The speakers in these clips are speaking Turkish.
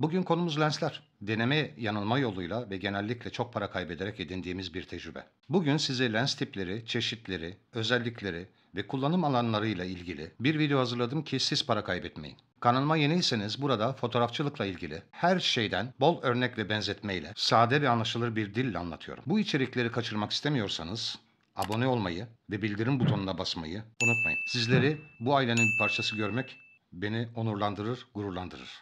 Bugün konumuz lensler. Deneme yanılma yoluyla ve genellikle çok para kaybederek edindiğimiz bir tecrübe. Bugün size lens tipleri, çeşitleri, özellikleri ve kullanım alanlarıyla ilgili bir video hazırladım ki siz para kaybetmeyin. Kanalıma yeniyseniz burada fotoğrafçılıkla ilgili her şeyden bol örnek ve benzetmeyle sade ve anlaşılır bir dille anlatıyorum. Bu içerikleri kaçırmak istemiyorsanız abone olmayı ve bildirim butonuna basmayı unutmayın. Sizleri bu ailenin bir parçası görmek beni onurlandırır, gururlandırır.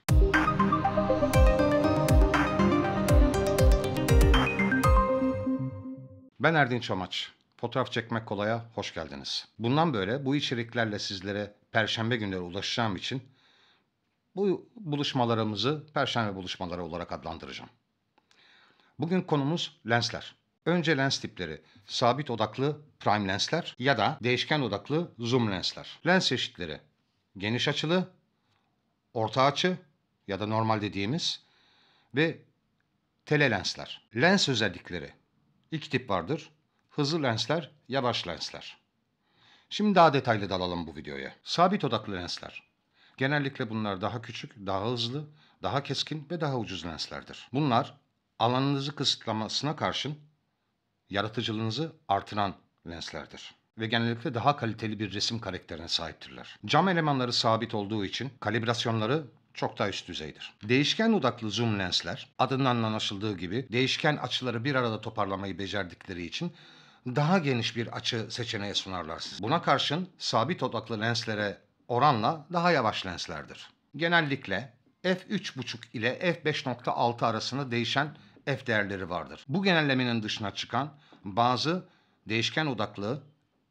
Ben Erdinç Amaç. Fotoğraf çekmek kolaya hoş geldiniz. Bundan böyle bu içeriklerle sizlere perşembe günleri ulaşacağım için bu buluşmalarımızı perşembe buluşmaları olarak adlandıracağım. Bugün konumuz lensler. Önce lens tipleri. Sabit odaklı prime lensler ya da değişken odaklı zoom lensler. Lens çeşitleri. Geniş açılı, orta açı ya da normal dediğimiz ve tele lensler. Lens özellikleri. İki tip vardır. Hızlı lensler, yavaş lensler. Şimdi daha detaylı dalalım bu videoya. Sabit odaklı lensler. Genellikle bunlar daha küçük, daha hızlı, daha keskin ve daha ucuz lenslerdir. Bunlar alanınızı kısıtlamasına karşın yaratıcılığınızı artıran lenslerdir. Ve genellikle daha kaliteli bir resim karakterine sahiptirler. Cam elemanları sabit olduğu için kalibrasyonları çok daha üst düzeydir. Değişken odaklı zoom lensler, adından anlaşıldığı gibi değişken açıları bir arada toparlamayı becerdikleri için daha geniş bir açı seçeneği sunarlar size. Buna karşın sabit odaklı lenslere oranla daha yavaş lenslerdir. Genellikle f3.5 ile f5.6 arasında değişen f değerleri vardır. Bu genellemenin dışına çıkan bazı değişken odaklı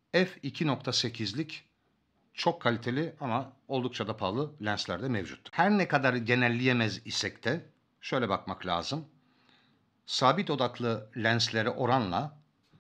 f2.8'lik çok kaliteli ama oldukça da pahalı lensler de mevcut. Her ne kadar genelleyemez isek de şöyle bakmak lazım. Sabit odaklı lenslere oranla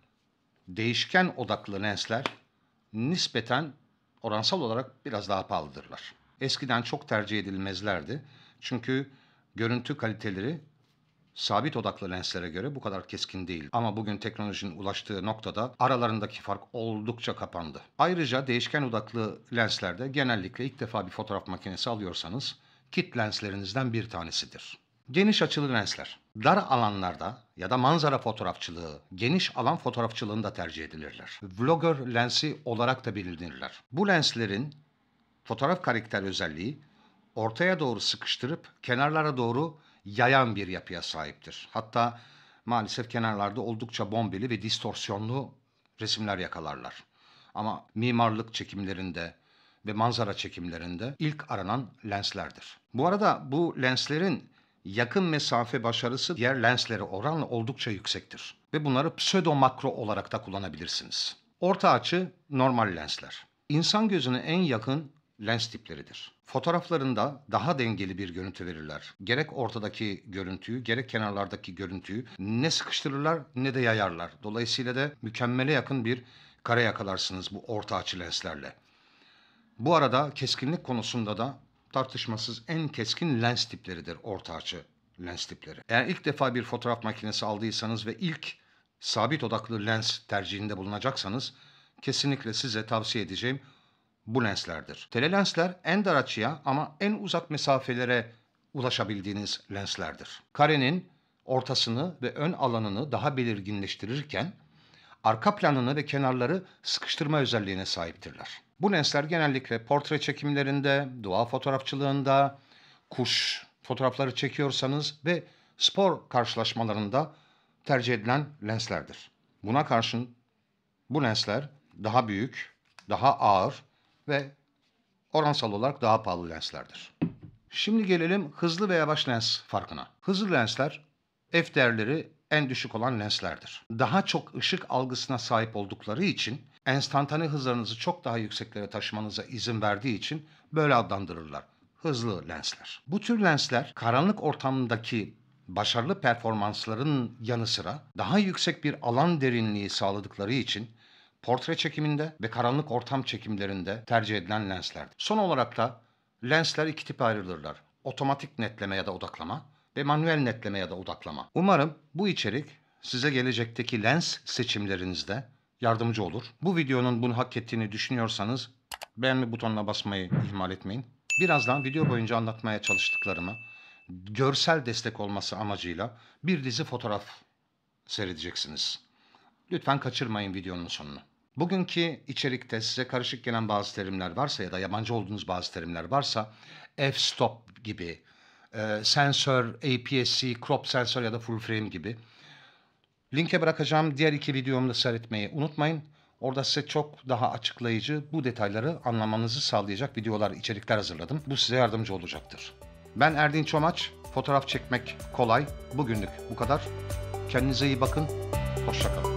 değişken odaklı lensler nispeten oransal olarak biraz daha pahalıdırlar. Eskiden çok tercih edilmezlerdi. Çünkü görüntü kaliteleri sabit odaklı lenslere göre bu kadar keskin değil. Ama bugün teknolojinin ulaştığı noktada aralarındaki fark oldukça kapandı. Ayrıca değişken odaklı lenslerde genellikle ilk defa bir fotoğraf makinesi alıyorsanız kit lenslerinizden bir tanesidir. Geniş açılı lensler. Dar alanlarda ya da manzara fotoğrafçılığı, geniş alan fotoğrafçılığında tercih edilirler. Vlogger lensi olarak da bilinirler. Bu lenslerin fotoğraf karakter özelliği ortaya doğru sıkıştırıp kenarlara doğru yayan bir yapıya sahiptir. Hatta maalesef kenarlarda oldukça bombeli ve distorsiyonlu resimler yakalarlar. Ama mimarlık çekimlerinde ve manzara çekimlerinde ilk aranan lenslerdir. Bu arada bu lenslerin yakın mesafe başarısı diğer lenslere oranla oldukça yüksektir. Ve bunları pseudo makro olarak da kullanabilirsiniz. Orta açı normal lensler. İnsan gözüne en yakın lens tipleridir. Fotoğraflarında daha dengeli bir görüntü verirler. Gerek ortadaki görüntüyü, gerek kenarlardaki görüntüyü ne sıkıştırırlar ne de yayarlar. Dolayısıyla da mükemmele yakın bir kare yakalarsınız bu orta açı lenslerle. Bu arada keskinlik konusunda da tartışmasız en keskin lens tipleridir orta açı lens tipleri. Eğer ilk defa bir fotoğraf makinesi aldıysanız ve ilk sabit odaklı lens tercihinde bulunacaksanız kesinlikle size tavsiye edeceğim bu lenslerdir. Telelensler en dar açıya ama en uzak mesafelere ulaşabildiğiniz lenslerdir. Karenin ortasını ve ön alanını daha belirginleştirirken arka planını ve kenarları sıkıştırma özelliğine sahiptirler. Bu lensler genellikle portre çekimlerinde, doğa fotoğrafçılığında, kuş fotoğrafları çekiyorsanız ve spor karşılaşmalarında tercih edilen lenslerdir. Buna karşın bu lensler daha büyük, daha ağır ve oransal olarak daha pahalı lenslerdir. Şimdi gelelim hızlı ve yavaş lens farkına. Hızlı lensler f değerleri en düşük olan lenslerdir. Daha çok ışık algısına sahip oldukları için enstantane hızlarınızı çok daha yükseklere taşımanıza izin verdiği için böyle adlandırırlar. Hızlı lensler. Bu tür lensler karanlık ortamdaki başarılı performansların yanı sıra daha yüksek bir alan derinliği sağladıkları için portre çekiminde ve karanlık ortam çekimlerinde tercih edilen lenslerdir. Son olarak da lensler iki tipe ayrılırlar. Otomatik netleme ya da odaklama ve manuel netleme ya da odaklama. Umarım bu içerik size gelecekteki lens seçimlerinizde yardımcı olur. Bu videonun bunu hak ettiğini düşünüyorsanız beğenme butonuna basmayı ihmal etmeyin. Birazdan video boyunca anlatmaya çalıştıklarımı görsel destek olması amacıyla bir dizi fotoğraf seyredeceksiniz. Lütfen kaçırmayın videonun sonunu. Bugünkü içerikte size karışık gelen bazı terimler varsa ya da yabancı olduğunuz bazı terimler varsa f-stop gibi, sensör, APS-C, crop sensör ya da full frame gibi linke bırakacağım diğer iki videomu da seyretmeyi unutmayın. Orada size çok daha açıklayıcı, bu detayları anlamanızı sağlayacak videolar, içerikler hazırladım. Bu size yardımcı olacaktır. Ben Erdinç Çomaç. Fotoğraf çekmek kolay. Bugünlük bu kadar. Kendinize iyi bakın. Hoşça kalın.